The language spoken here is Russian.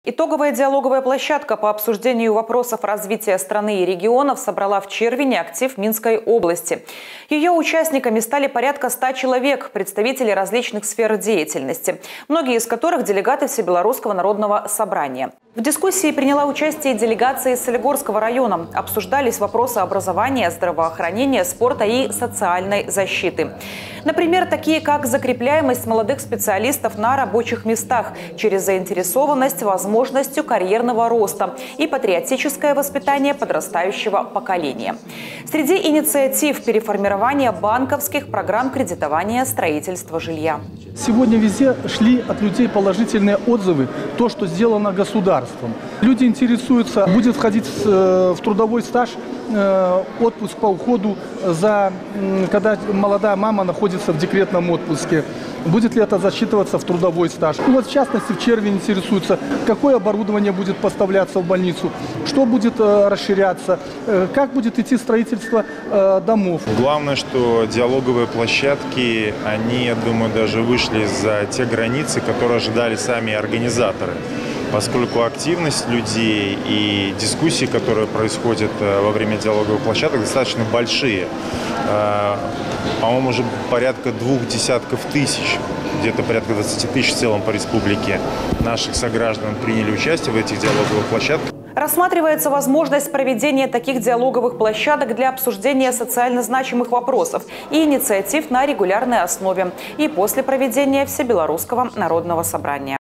Итоговая диалоговая площадка по обсуждению вопросов развития страны и регионов собрала в Червине актив Минской области. Ее участниками стали порядка 100 человек, представители различных сфер деятельности, многие из которых делегаты Всебелорусского народного собрания. В дискуссии приняла участие делегация из Солигорского района. Обсуждались вопросы образования, здравоохранения, спорта и социальной защиты. Например, такие как закрепляемость молодых специалистов на рабочих местах через заинтересованность возможностью карьерного роста и патриотическое воспитание подрастающего поколения. Среди инициатив – переформирование банковских программ кредитования строительства жилья. Сегодня везде шли от людей положительные отзывы, то, что сделано государством. Люди интересуются, будет входить в трудовой стаж отпуск по уходу, когда молодая мама находится в декретном отпуске. Будет ли это засчитываться в трудовой стаж? И вот в частности в Червине интересуется, какое оборудование будет поставляться в больницу, что будет расширяться, как будет идти строительство домов. Главное, что диалоговые площадки, они, я думаю, даже вышли за те границы, которые ожидали сами организаторы. Поскольку активность людей и дискуссии, которые происходят во время диалоговых площадок, достаточно большие. По-моему, уже порядка 20 тысяч, где-то порядка 20 тысяч в целом по республике наших сограждан приняли участие в этих диалоговых площадках. Рассматривается возможность проведения таких диалоговых площадок для обсуждения социально значимых вопросов и инициатив на регулярной основе и после проведения Всебелорусского народного собрания.